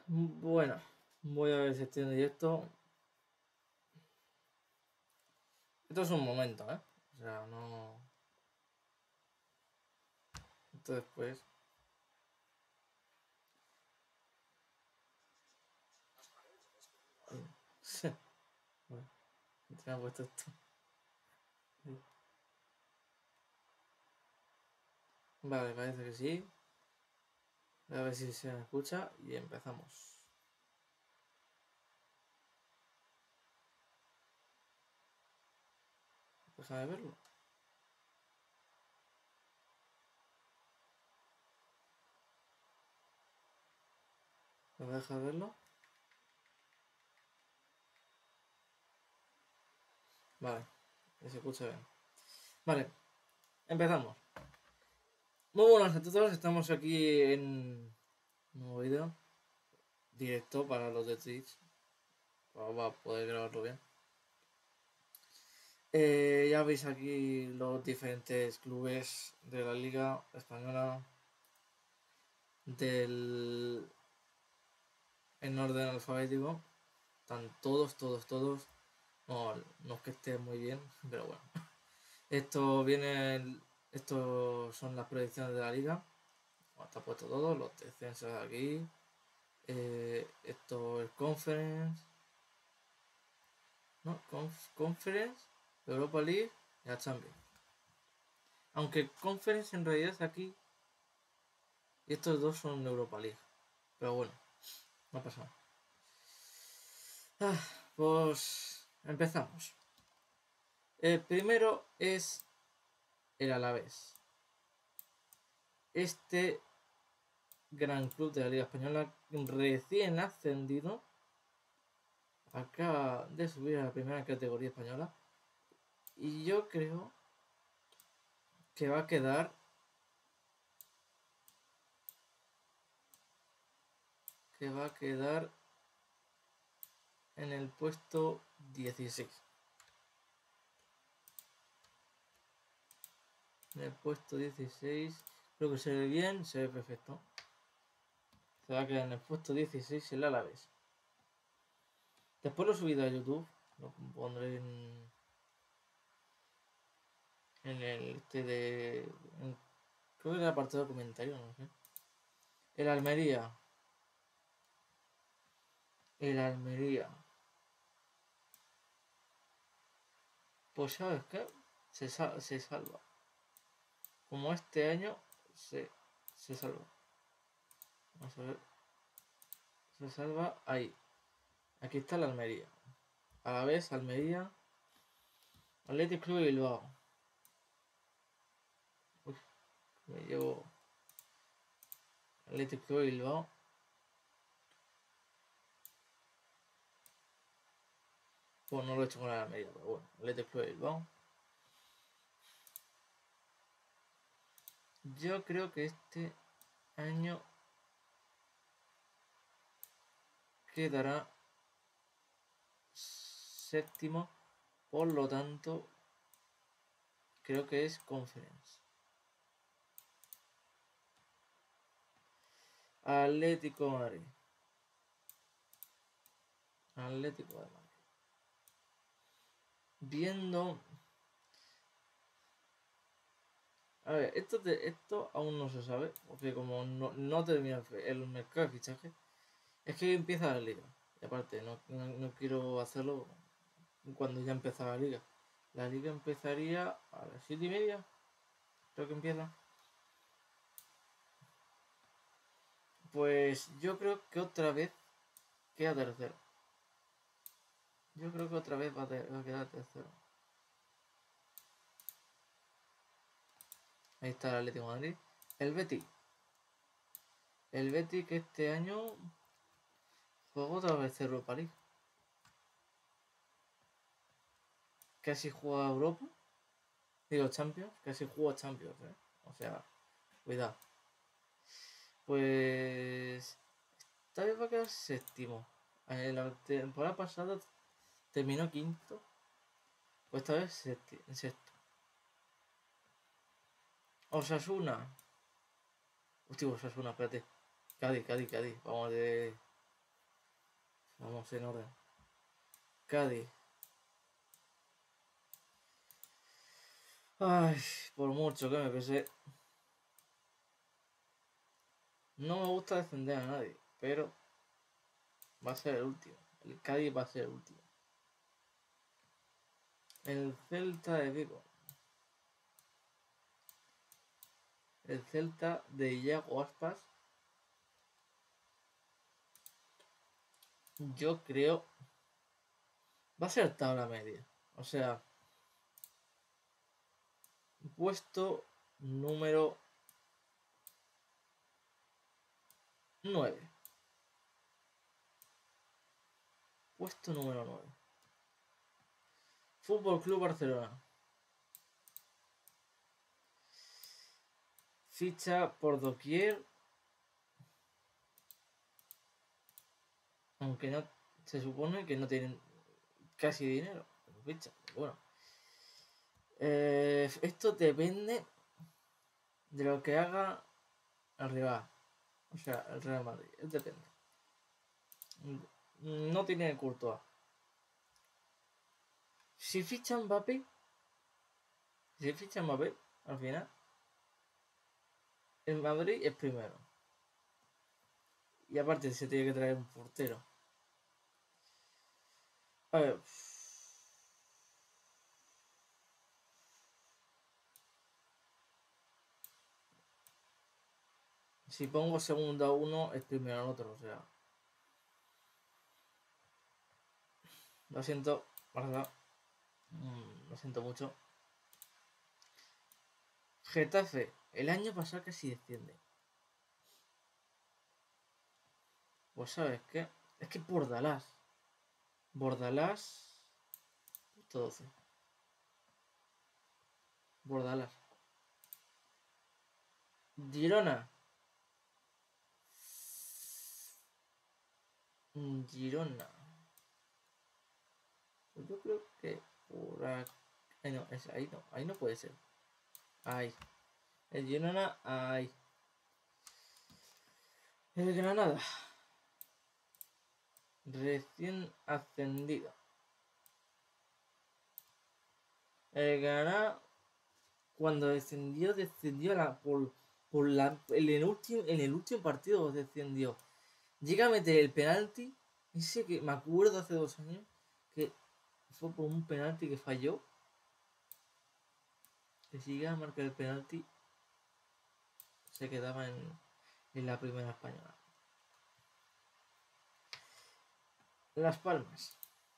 Bueno, voy a ver si estoy en directo. Esto es un momento, ¿eh? O sea, no... Esto después... Bueno, te me ha puesto esto. Vale, parece que sí. A ver si se me escucha y empezamos. Déjame verlo. ¿Me deja verlo? Vale, que se escucha bien. Vale, empezamos. Muy buenas a todos, estamos aquí en un nuevo vídeo directo para los de Twitch. Va a poder grabarlo bien. Ya veis aquí los diferentes clubes de la Liga Española en orden alfabético. Están todos. No, no es que esté muy bien, pero bueno. Estos son las predicciones de la liga. Bueno, está puesto todo, los descensos aquí. Esto es Conference. ¿No? Conference, Europa League y la Champions. Aunque Conference en realidad es aquí. Y estos dos son Europa League. Pero bueno, no pasa nada. Pues empezamos. El primero es el Alavés. Este gran club de la Liga Española, recién ascendido, acaba de subir a la primera categoría española. Y yo creo que va a quedar en el puesto 16. En el puesto 16. Creo que se ve bien, se ve perfecto. Se va a quedar en el puesto 16 el Alavés. Después lo he subido a YouTube. Lo pondré en el creo que en el apartado de comentarios, no sé. El Almería. El Almería. Pues sabes qué, se salva. Como este año se salva. Vamos a ver. Se salva ahí. Aquí está la Almería. A la vez, Almería. Athletic Club de Bilbao. Uf, me llevo. Athletic Club de Bilbao. Pues no lo he hecho con la Almería, pero bueno. Athletic Club de Bilbao. Yo creo que este año quedará séptimo. Por lo tanto, creo que es Conference. Atlético de Madrid. Atlético de Madrid. Viendo. A ver, esto aún no se sabe, porque como no termina el mercado de fichaje, es que empieza la liga. Y aparte, no quiero hacerlo cuando ya empieza la liga. La liga empezaría a las 7:30, creo que empieza. Pues yo creo que otra vez queda tercero. Yo creo que otra vez va a quedar tercero. Ahí está el Atlético de Madrid. El Betis. El Betis que este año juega otra vez Europa League. Casi juega Europa. Digo Champions. Casi juega Champions, O sea, cuidado. Pues esta vez va a quedar séptimo. La temporada pasada terminó quinto. Pues esta vez sexto. Osasuna. Hostia, Osasuna, espérate. Cádiz. Vamos de. Vamos en orden. Cádiz. Ay, por mucho que me pese. No me gusta defender a nadie, pero va a ser el último. El Cádiz va a ser el último. El Celta de Vigo. El Celta de Iago Aspas. Yo creo. Va a ser tabla media. O sea. Puesto número 9. Puesto número 9. Fútbol Club Barcelona. Ficha por doquier. Aunque no. Se supone que no tienen casi dinero. Ficha. Bueno. Esto depende de lo que haga el rival. O sea, el Real Madrid. Depende. No tiene Courtois. Si ficha Mbappé. Si ficha Mbappé, al final. El Madrid es primero. Y aparte se tiene que traer un portero. A ver. Si pongo segundo a uno, es primero al otro. O sea. Lo siento, Barça. Lo siento mucho. Getafe. El año pasado casi desciende. Pues sabes qué. Es que Bordalás. Bordalás. 12. Bordalás. Girona. Girona. Pues yo creo que por aquí. Ay, no, es ahí no. Ahí no puede ser. Ahí. El Girona, ahí. El Granada. Recién ascendido. El Granada, cuando descendió en el último partido descendió. Llega a meter el penalti. Ese que me acuerdo hace 2 años. Que fue por un penalti que falló. Que si llega a marcar el penalti. Se quedaba en la primera española. Las Palmas.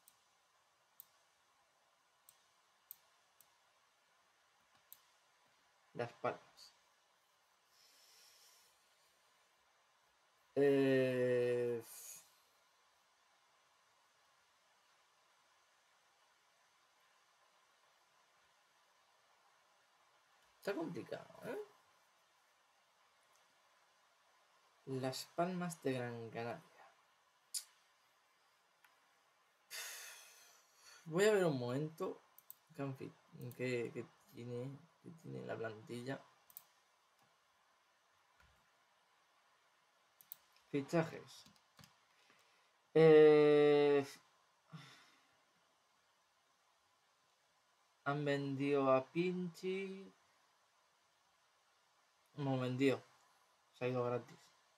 Las Palmas. Está complicado, ¿eh? Las Palmas de Gran Canaria. Voy a ver un momento que tiene la plantilla. Fichajes. Han vendido a Pinchi. No vendió. Se ha ido gratis.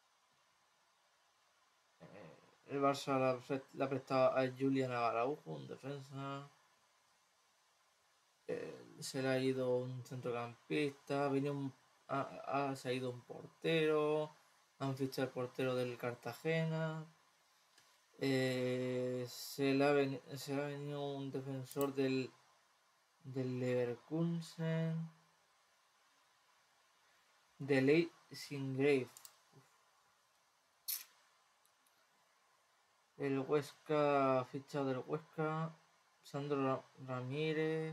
El Barça le ha prestado a Julian Araujo, un defensa. Se le ha ido un centrocampista. Se ha ido un portero. Han fichado el portero del Cartagena. Se le ha venido un defensor del Leverkusen. De Ley Singrave. El Huesca, fichado del Huesca. Sandro Ramírez.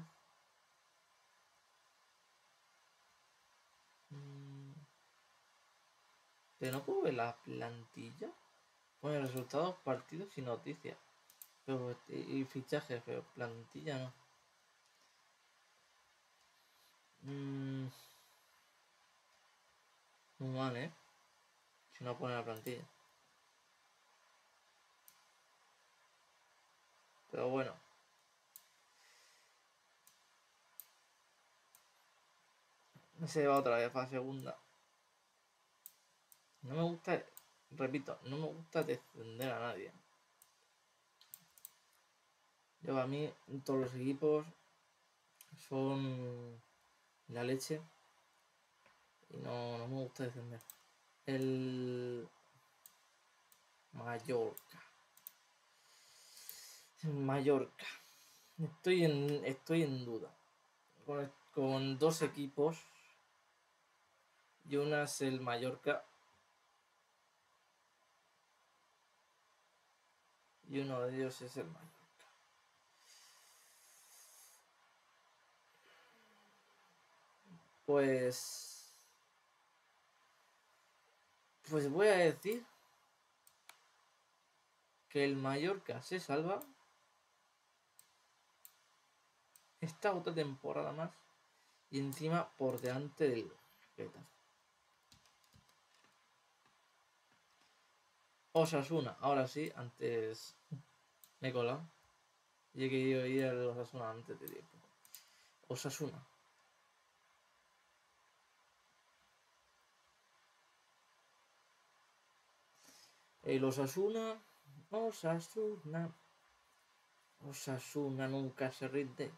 Pero no puedo ver la plantilla. Pone resultados, partidos y noticias. Y fichajes, pero plantilla no. Muy mal, ¿eh? Si no pone la plantilla. Pero bueno. Se va otra vez para segunda. No me gusta, repito, no me gusta defender a nadie. Yo a mí todos los equipos son la leche y no me gusta defender. El Mallorca. Mallorca. Estoy en duda. Con dos equipos. Y una es el Mallorca. Y uno de ellos es el Mallorca. Pues voy a decir que el Mallorca se salva esta otra temporada más y encima por delante del Getafe. Osasuna, ahora sí, antes me he colado y he querido ir al Osasuna antes de tiempo. Osasuna. El Osasuna nunca se rinde.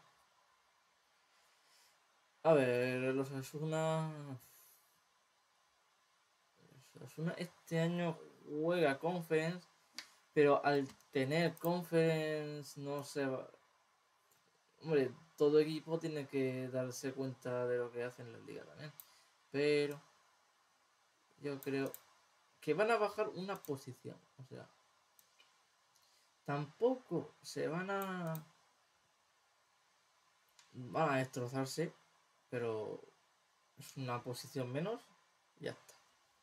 A ver, el Osasuna este año juega Conference, pero al tener Conference no se va. Hombre, todo equipo tiene que darse cuenta de lo que hace en la liga también. Pero yo creo que van a bajar una posición. O sea, tampoco se van a destrozarse, pero es una posición menos y ya está.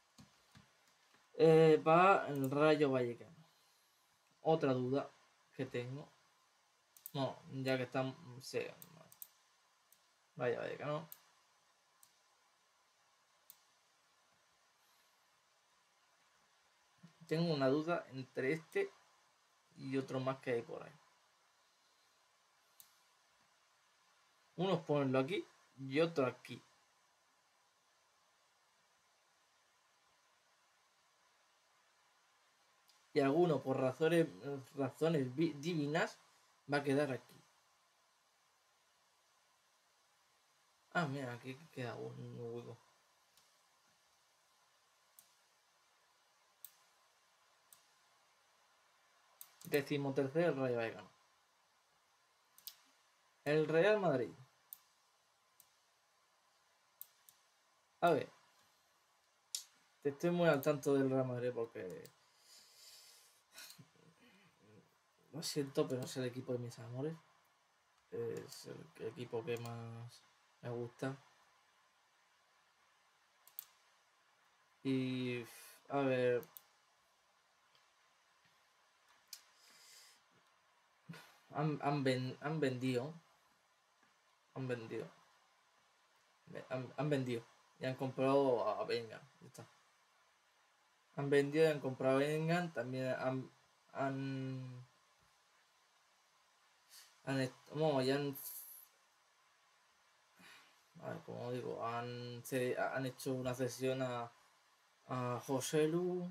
Va el Rayo Vallecano. Otra duda que tengo. No, ya que están. Sí, Rayo Vallecano. Tengo una duda entre este y otro más que hay por ahí. Unos ponerlo aquí y otro aquí. Y alguno por razones divinas va a quedar aquí. Ah, mira, aquí queda un hueco. Decimotercero el Rayo Vallecano. El Real Madrid. A ver. Estoy muy al tanto del Real Madrid porque lo siento, pero es el equipo de mis amores. Es el equipo que más me gusta. Y a ver. Han vendido. Han vendido. Han vendido. Y han comprado a Bellingham. Ya está. Han vendido y han comprado a Bellingham. También bueno, ya han. A ver, como digo, han hecho una cesión a José Lu.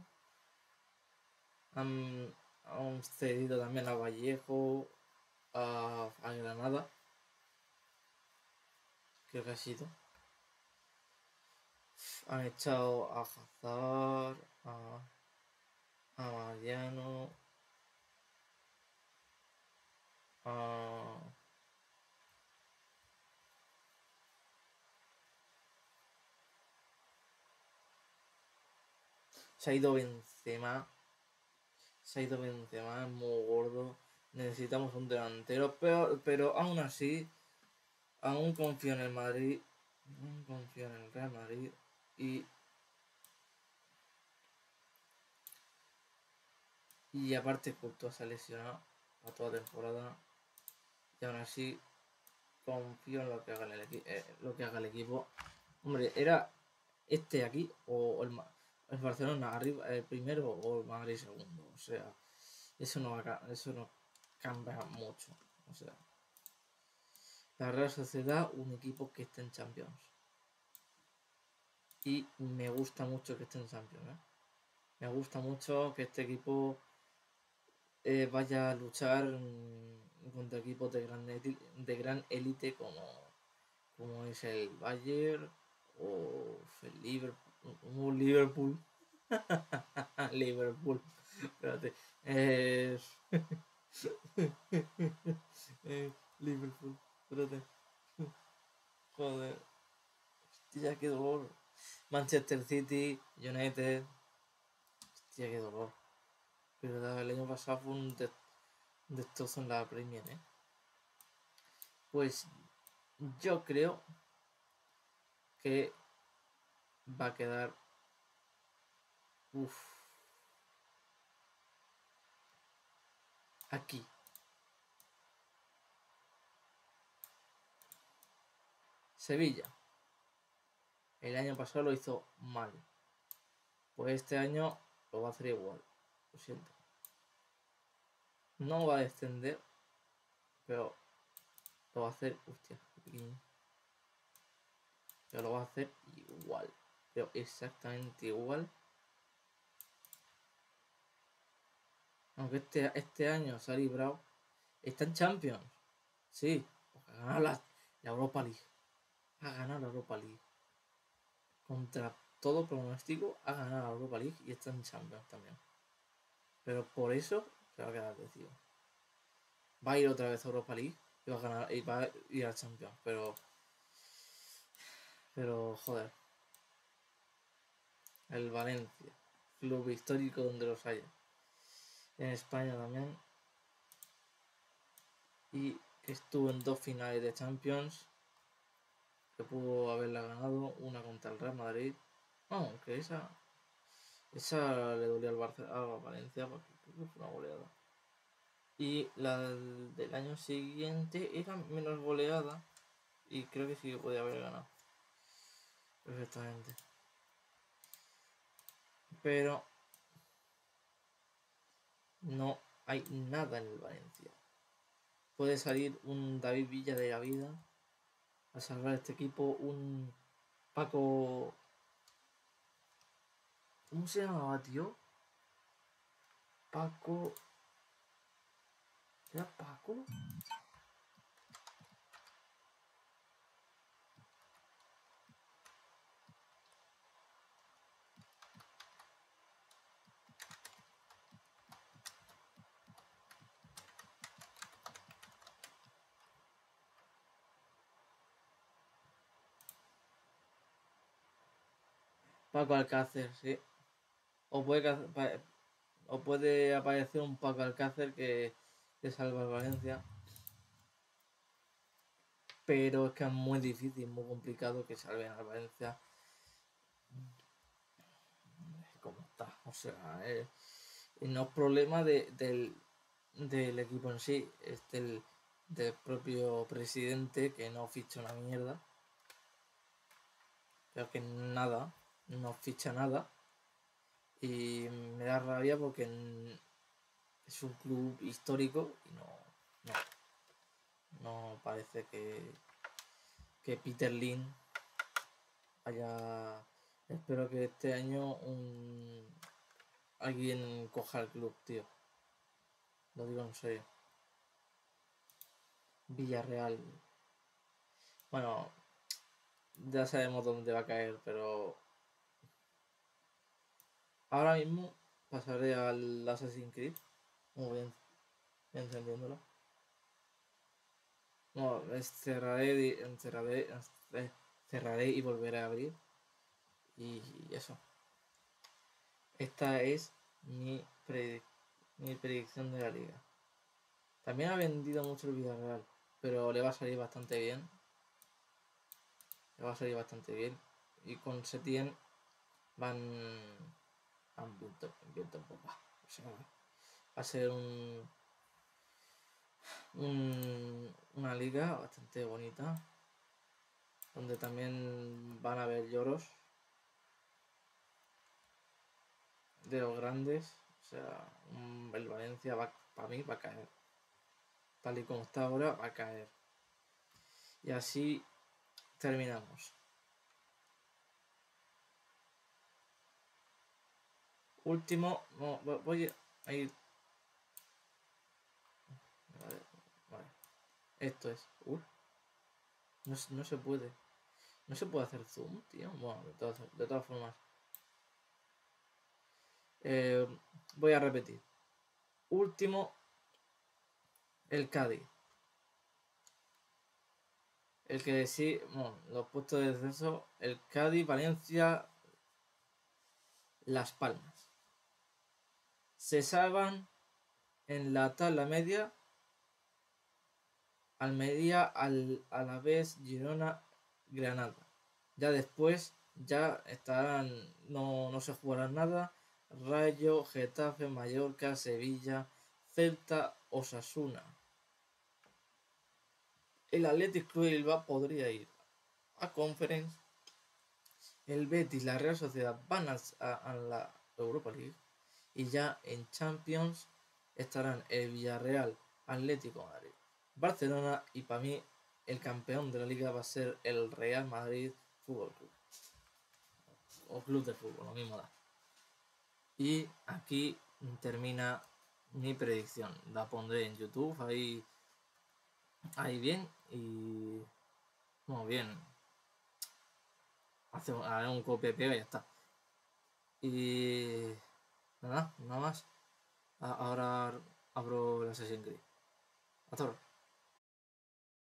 Han cedido también a Vallejo. A Granada. Creo que ha sido. Han echado a Hazard, a Mariano, se ha ido Benzema. Se ha ido Benzema, es muy gordo. Necesitamos un delantero, pero aún así, aún confío en el Madrid. Aún confío en el Real Madrid. Y aparte, Courtois se ha lesionado a toda temporada. Y aún así, confío en lo que haga el equipo. Hombre, era este aquí o el Barcelona arriba, el primero o el Madrid segundo. O sea, eso no cambia mucho. O sea, la Real Sociedad, un equipo que está en Champions. Y me gusta mucho que esté en Champions. Me gusta mucho que este equipo vaya a luchar contra equipos de gran élite como es el Bayern o el Liverpool. Liverpool. Espérate. Liverpool. Espérate. Joder. Hostia, qué dolor. Manchester City, United. Hostia, qué dolor. Pero el año pasado fue un destrozo en la Premier, Pues yo creo que va a quedar. Uff. Aquí. Sevilla. El año pasado lo hizo mal. Pues este año lo va a hacer igual. Lo siento. No va a descender. Pero lo va a hacer. Hostia, qué pequeño. Pero lo va a hacer igual. Pero exactamente igual. Aunque este año se ha librado. Está en Champions. Sí. Ha ganado la Europa League. Ha ganado la Europa League. Contra todo pronóstico ha ganado la Europa League y está en Champions también. Pero por eso se va a quedar decidido. Va a ir otra vez a Europa League y va a ganar y va a ir al Champions. Pero joder. El Valencia. Club histórico donde los haya. En España también. Y estuvo en 2 finales de Champions. Que pudo haberla ganado. Una contra el Real Madrid. Aunque esa le dolió al Valencia porque creo que fue una goleada. Y la del año siguiente era menos goleada. Y creo que sí que podía haber ganado. Perfectamente. Pero no hay nada en el Valencia. Puede salir un David Villa de la vida a salvar este equipo. Un Paco. ¿Cómo se llamaba, tío? Paco. ¿Era Paco? Paco Alcácer, sí. O puede aparecer un Paco Alcácer que salva al Valencia. Pero es que es muy difícil, muy complicado que salven al Valencia. Como está, o sea, no es problema del equipo en sí, es del propio presidente que no ficha una mierda. Pero que nada, no ficha nada. Y me da rabia porque es un club histórico y no parece que Peter Lim haya. Espero que este año alguien coja el club, tío. Lo digo en serio. Villarreal. Bueno, ya sabemos dónde va a caer, pero ahora mismo pasaré al Assassin's Creed. Muy bien, encendiéndolo. No, cerraré y volveré a abrir. Y eso. Esta es mi predicción de la liga. También ha vendido mucho el Villarreal, pero le va a salir bastante bien. Le va a salir bastante bien. Y con Setien van viento en popa. O sea, va a ser una liga bastante bonita, donde también van a haber lloros de los grandes. O sea, el Valencia para mí va a caer. tal y como está ahora, va a caer. Y así terminamos. Último, no, voy a ir. Vale. Esto es. No se puede. No se puede hacer zoom, tío. Bueno, de todas formas. Voy a repetir. Último, el Cádiz. El que sí, bueno, los puestos de descenso, el Cádiz, Valencia, Las Palmas. Se salvan en la tabla media Almería, Alavés, Girona, Granada. Ya después ya estarán, no se jugará nada. Rayo, Getafe, Mallorca, Sevilla, Celta, Osasuna. El Athletic Club de Bilbao podría ir a Conference. El Betis, la Real Sociedad van a la Europa League. Y ya en Champions estarán el Villarreal, Atlético de Madrid, Barcelona, y para mí el campeón de la liga va a ser el Real Madrid Fútbol Club. O Club de Fútbol, lo mismo da. Y aquí termina mi predicción. La pondré en YouTube ahí bien. Y bueno, bien. Haré un copia y pega y ya está. Y nada más. Ahora abro la sesión gris. Hasta ahora.